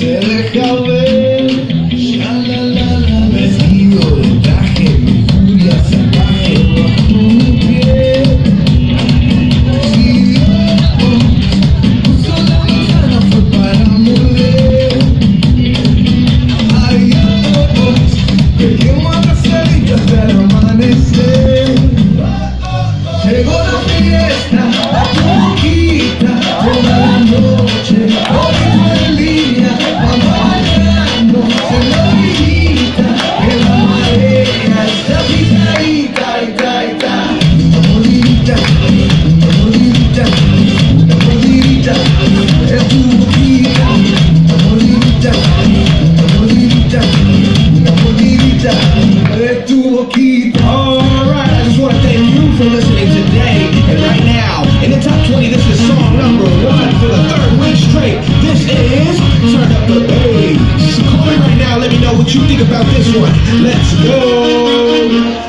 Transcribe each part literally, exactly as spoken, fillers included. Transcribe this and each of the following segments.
deja ver, shalalala, vestido de traje, mi furia salvaje bajo mi piel. Si Dios puso la manzana fue para morder. Ay Dios, que yo abrazadito hasta el amanecer. Llegó la fiesta, a tu boquita, toda la noche, hoy en línea, vamos bailando, en la orillita, que la marea está picadita, ita, ita. Una mordidita, una mordidita, una mordidita, en tu boquita, una mordidita, una mordidita, una mordidita, de tu boquita. Alright, I just want to thank you for listening today. And right now, in the top twenty, this is song number one for the third week straight. This is Turn Up the Bass. So call me right now, let me know what you think about this one. Let's go.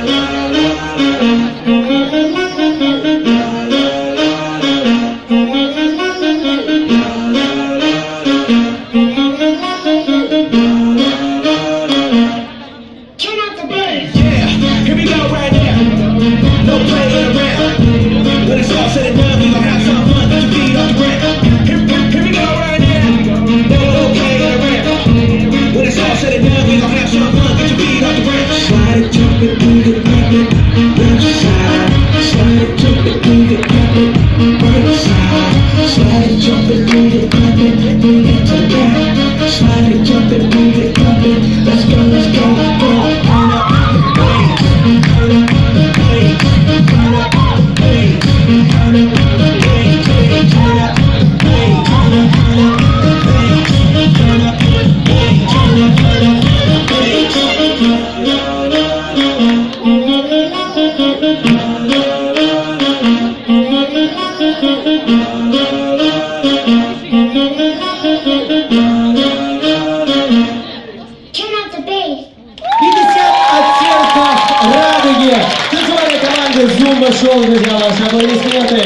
Танцевальной команде Zumba Show, друзья, ваши аплодисменты.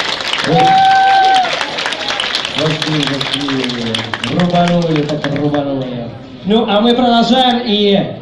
Такие, такие, рубанули, так рубанули. Ну, а мы продолжаем и